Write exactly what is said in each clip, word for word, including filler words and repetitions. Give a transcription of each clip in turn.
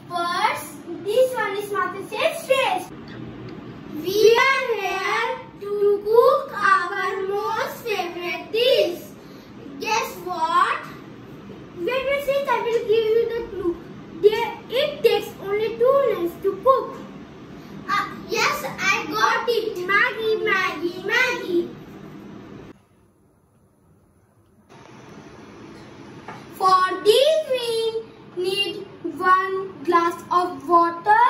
First, this one is Mother says stress. We are here to cook our most favorite dish. Guess what? Wait a second, I will give you the clue. There, it takes only two minutes to cook. Uh, yes, I got it. Maggi, Maggi, Maggi. For this we need one glass of water,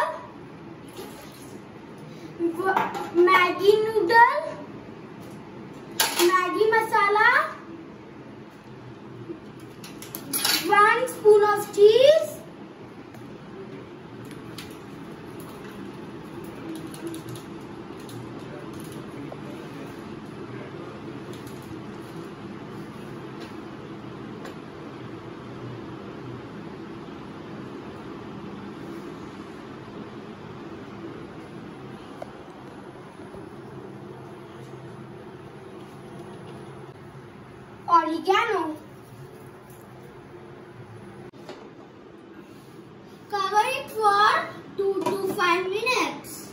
Maggi noodle, Maggi masala, one spoon of cheese, oregano. Cover it for two to five minutes.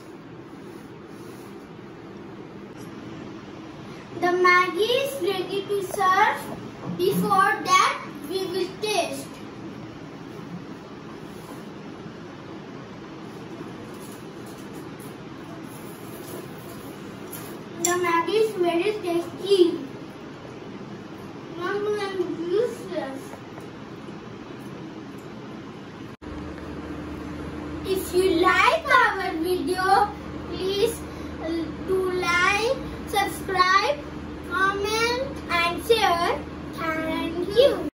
The Maggi is ready to serve. Before that, we will taste. The Maggi is very tasty. Yum and delicious. If you like our video, please do like, subscribe, comment and share. Thank you.